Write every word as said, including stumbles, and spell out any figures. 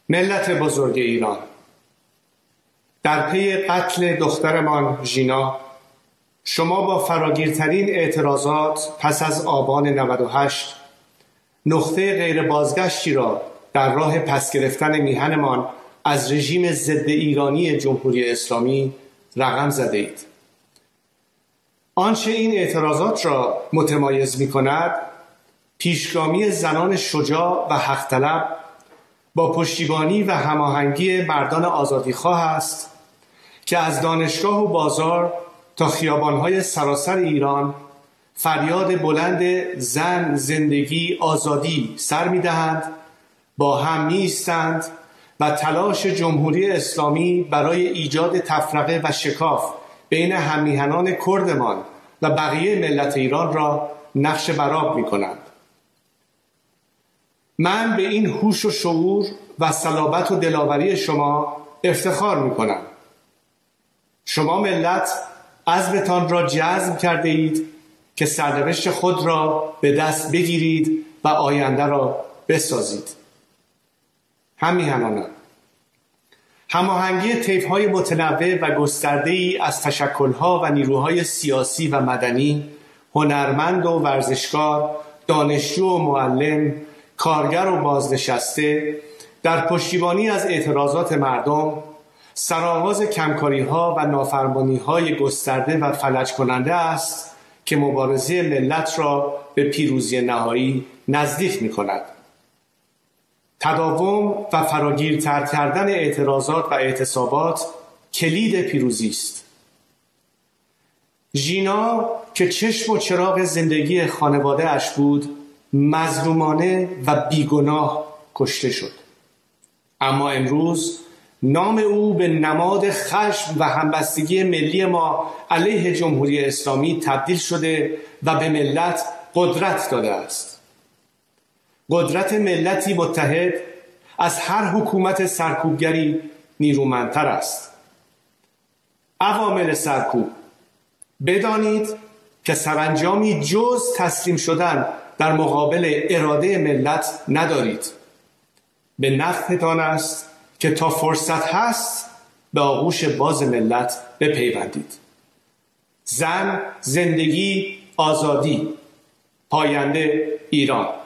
ملت بزرگ ایران، در پی قتل دخترمان ژینا شما با فراگیرترین اعتراضات پس از آبان نود و هشت نقطه غیر بازگشتی را در راه پس گرفتن میهنمان از رژیم ضد ایرانی جمهوری اسلامی رقم زده اید. آنچه این اعتراضات را متمایز می کند پیشگامی زنان شجاع و حق طلب با پشتیبانی و هماهنگی مردان آزادیخواه است که از دانشگاه و بازار تا خیابان‌های سراسر ایران فریاد بلند زن، زندگی، آزادی سر می‌دهند، با هم می‌ایستند و تلاش جمهوری اسلامی برای ایجاد تفرقه و شکاف بین هممیهنان کردمان و بقیه ملت ایران را نقش برآب می‌کنند. من به این هوش و شعور و صلابت و دلاوری شما افتخار می‌کنم. شما ملت عزمتان را جزم کرده اید که سرنوشت خود را به دست بگیرید و آینده را بسازید. هممیهنانم، هماهنگی طیف‌های متنوع و گسترده‌ای از تشکل‌ها و نیروهای سیاسی و مدنی، هنرمند و ورزشکار، دانشجو و معلم، کارگر و بازنشسته در پشتیبانی از اعتراضات مردم سرآغاز کمکاری‌ها و نافرمانی‌های گسترده و فلج کننده است که مبارزه ملت را به پیروزی نهایی نزدیک می‌کند. تداوم و فراگیرتر کردن اعتراضات و اعتصابات کلید پیروزی است. ژینا که چشم و چراغ زندگی خانواده اش بود، مظلومانه و بیگناه کشته شد. اما امروز نام او به نماد خشم و همبستگی ملی ما علیه جمهوری اسلامی تبدیل شده و به ملت قدرت داده است. قدرت ملتی متحد از هر حکومت سرکوبگری نیرومندتر است. عوامل سرکوب، بدانید که سرانجامی جز تسلیم شدن در مقابل اراده ملت ندارید. به نفعتان است که تا فرصت هست به آغوش باز ملت بپیوندید. زن، زندگی، آزادی، پاینده ایران.